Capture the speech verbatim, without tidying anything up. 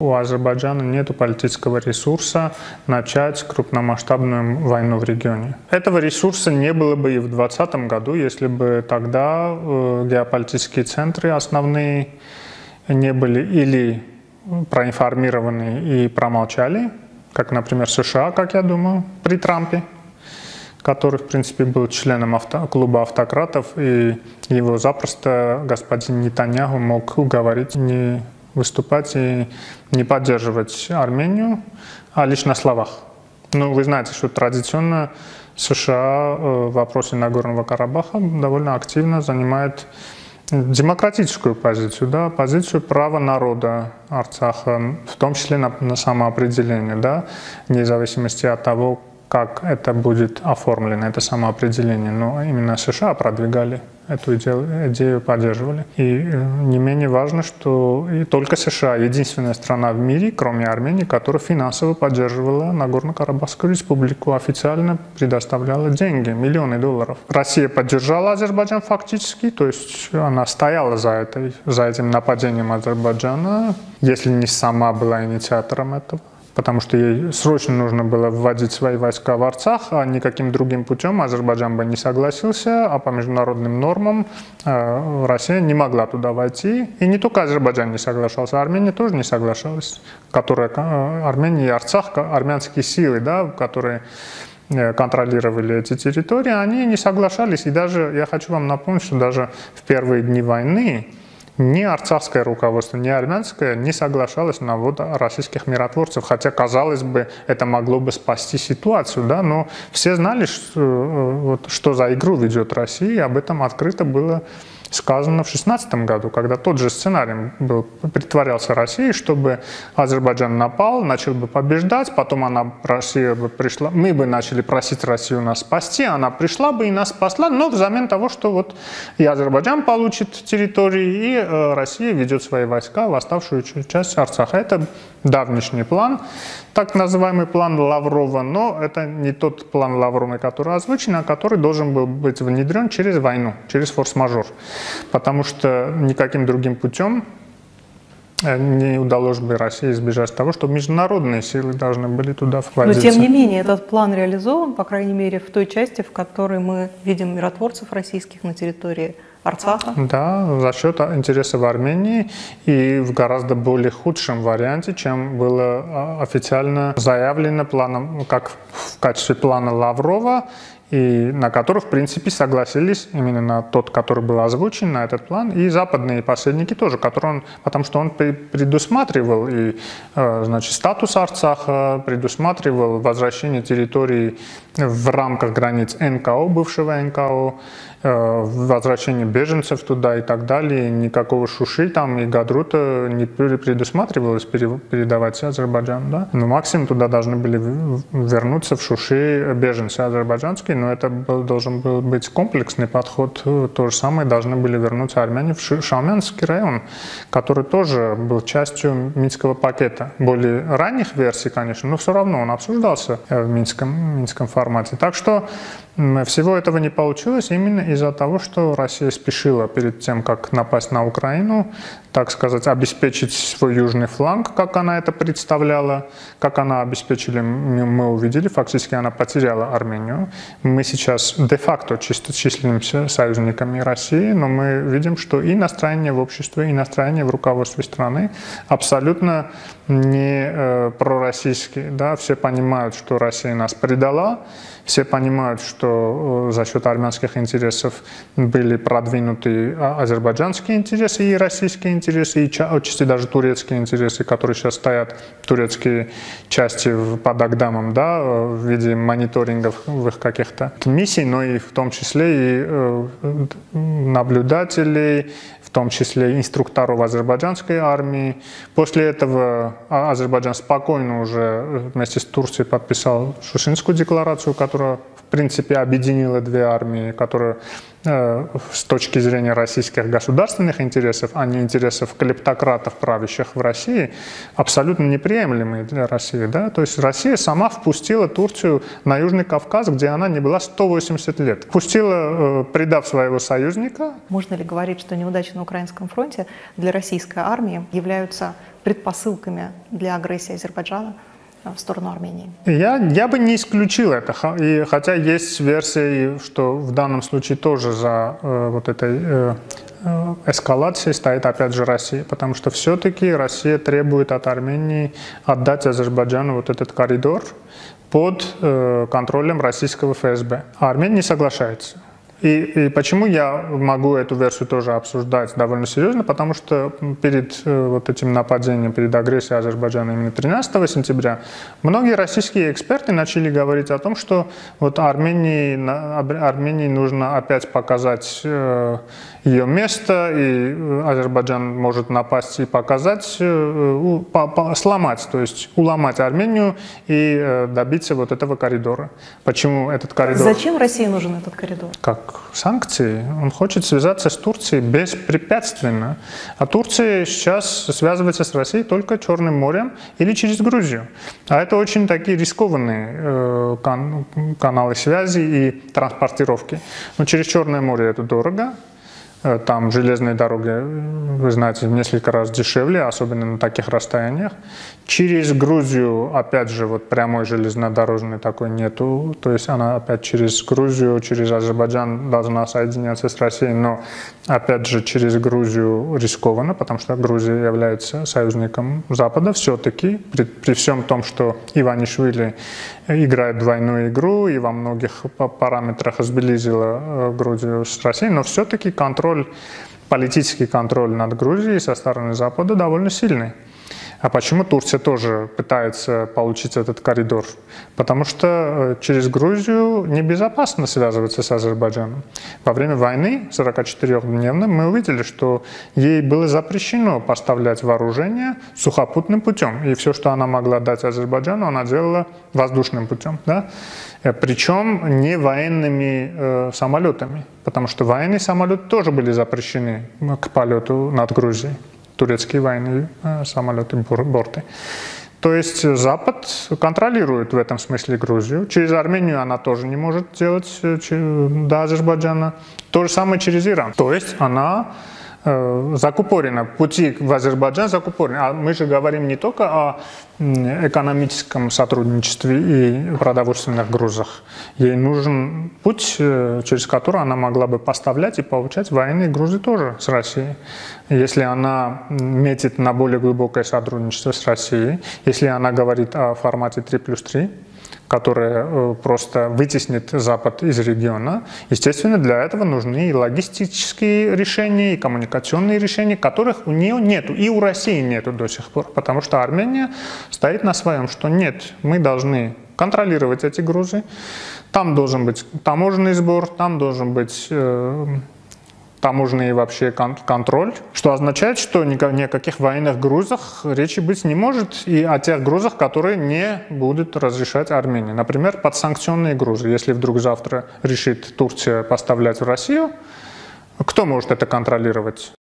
У Азербайджана нет политического ресурса начать крупномасштабную войну в регионе. Этого ресурса не было бы и в двадцатом году, если бы тогда геополитические центры основные не были или проинформированы и промолчали, как, например, США, как я думаю, при Трампе, который, в принципе, был членом авто, клуба автократов, и его запросто господин Нетаньяху мог уговорить не выступать и не поддерживать Армению, а лишь на словах. Ну, вы знаете, что традиционно США в вопросе Нагорного Карабаха довольно активно занимает демократическую позицию, да, позицию права народа Арцаха, в том числе на, на самоопределение, да, вне зависимости от того, как это будет оформлено, это самоопределение. Но именно США продвигали эту идею, идею поддерживали. И не менее важно, что и только США единственная страна в мире, кроме Армении, которая финансово поддерживала Нагорно-Карабахскую республику, официально предоставляла деньги, миллионы долларов. Россия поддержала Азербайджан фактически, то есть она стояла за, этой, за этим нападением Азербайджана, если не сама была инициатором этого. Потому что ей срочно нужно было вводить свои войска в Арцах, а никаким другим путем Азербайджан бы не согласился, а по международным нормам э, Россия не могла туда войти. И не только Азербайджан не соглашался, Армения тоже не соглашалась. Которая, э, Армения и Арцах, армянские силы, да, которые контролировали эти территории, они не соглашались. И даже, я хочу вам напомнить, что даже в первые дни войны ни арцахское руководство, ни армянское не соглашалось на ввод российских миротворцев, хотя, казалось бы, это могло бы спасти ситуацию, да, но все знали, что, вот, что за игру ведет Россия, и об этом открыто было сказано в шестнадцатом году, когда тот же сценарий был, притворялся Россией, чтобы Азербайджан напал, начал бы побеждать, потом она, Россия бы пришла, мы бы начали просить Россию нас спасти, она пришла бы и нас спасла, но взамен того, что вот и Азербайджан получит территории, и э, Россия ведет свои войска в оставшуюся часть Арцаха. Это давнишний план, так называемый план Лаврова, но это не тот план Лаврова, который озвучен, а который должен был быть внедрен через войну, через форс-мажор. Потому что никаким другим путем не удалось бы России избежать того, что международные силы должны были туда вводиться. Но тем не менее этот план реализован, по крайней мере, в той части, в которой мы видим миротворцев российских на территории Арцаха. Да, за счет интересов Армении и в гораздо более худшем варианте, чем было официально заявлено планом, как в качестве плана Лаврова, и на который, в принципе, согласились именно на тот, который был озвучен, на этот план, и западные посредники тоже, который он, потому что он предусматривал и, значит, статус Арцаха, предусматривал возвращение территории в рамках границ эн ка о, бывшего эн ка о, возвращение беженцев туда и так далее. Никакого Шуши там и Гадрута не предусматривалось передавать Азербайджану. Да? Но максимум туда должны были вернуться в Шуши беженцы азербайджанские, но это был, должен был быть комплексный подход. То же самое должны были вернуться армяне в Шаумянский район, который тоже был частью Минского пакета. Более ранних версий, конечно, но все равно он обсуждался в Минском, Минском формате. Так что всего этого не получилось именно из-за того, что Россия спешила перед тем, как напасть на Украину, так сказать, обеспечить свой южный фланг, как она это представляла, как она обеспечила, мы увидели, фактически она потеряла Армению. Мы сейчас де-факто числимся союзниками России, но мы видим, что и настроение в обществе, и настроение в руководстве страны абсолютно не э, пророссийские. Да? Все понимают, что Россия нас предала, все понимают, что за счет армянских интересов были продвинуты азербайджанские интересы и российские интересы, и отчасти даже турецкие интересы, которые сейчас стоят, турецкие части под Агдамом, да, в виде мониторинговых каких-то миссий, но и в том числе и наблюдателей, в том числе инструкторов азербайджанской армии. После этого Азербайджан спокойно уже вместе с Турцией подписал Шушинскую декларацию, которая принципе, объединила две армии, которые э, с точки зрения российских государственных интересов, а не интересов клептократов, правящих в России, абсолютно неприемлемые для России. Да? То есть Россия сама впустила Турцию на Южный Кавказ, где она не была сто восемьдесят лет. Впустила, э, предав своего союзника. Можно ли говорить, что неудачи на Украинском фронте для российской армии являются предпосылками для агрессии Азербайджана в сторону Армении? Я, я бы не исключил это, и, хотя есть версия, что в данном случае тоже за э, вот этой э, э, эскалацией стоит опять же Россия, потому что все-таки Россия требует от Армении отдать Азербайджану вот этот коридор под э, контролем российского эф эс бэ. А Армения не соглашается. И, и почему я могу эту версию тоже обсуждать довольно серьезно? Потому что перед э, вот этим нападением, перед агрессией Азербайджана именно тринадцатого сентября, многие российские эксперты начали говорить о том, что вот Армении, Армении нужно опять показать э, ее место, и Азербайджан может напасть и показать, э, по, по, сломать, то есть уломать Армению и э, добиться вот этого коридора. Почему этот коридор? Зачем России нужен этот коридор? Как санкции. Он хочет связаться с Турцией беспрепятственно. А Турция сейчас связывается с Россией только Черным морем или через Грузию. А это очень такие рискованные э, кан каналы связи и транспортировки. Но через Черное море это дорого. Там железные дороги, вы знаете, в несколько раз дешевле, особенно на таких расстояниях. Через Грузию, опять же, вот прямой железнодорожной такой нету. То есть она опять через Грузию, через Азербайджан должна соединяться с Россией. Но, опять же, через Грузию рискованно, потому что Грузия является союзником Запада. Все-таки, при, при всем том, что Иванишвили играет двойную игру и во многих параметрах сблизила Грузию с Россией, но все-таки контроль, политический контроль над Грузией со стороны Запада довольно сильный. А почему Турция тоже пытается получить этот коридор? Потому что через Грузию небезопасно связываться с Азербайджаном. Во время войны сорокачетырёхдневной мы увидели, что ей было запрещено поставлять вооружение сухопутным путем. И все, что она могла дать Азербайджану, она делала воздушным путем. Да? Причем не военными э, самолетами, потому что военные самолеты тоже были запрещены к полету над Грузией. Турецкие военные э, самолеты, борты. То есть Запад контролирует в этом смысле Грузию. Через Армению она тоже не может делать э, до Азербайджана. То же самое через Иран. То есть она э, закупорена, пути в Азербайджан закупорены. А мы же говорим не только о экономическом сотрудничестве и продовольственных грузах. Ей нужен путь, через который она могла бы поставлять и получать военные грузы тоже с Россией. Если она метит на более глубокое сотрудничество с Россией, если она говорит о формате три плюс три, которая просто вытеснит Запад из региона, естественно, для этого нужны и логистические решения, и коммуникационные решения, которых у нее нету, и у России нету до сих пор, потому что Армения стоит на своем, что нет, мы должны контролировать эти грузы, там должен быть таможенный сбор, там должен быть э, таможенный вообще контроль, что означает, что ни о каких военных грузах речи быть не может, и о тех грузах, которые не будут разрешать Армении. Например, подсанкционные грузы. Если вдруг завтра решит Турция поставлять в Россию, кто может это контролировать?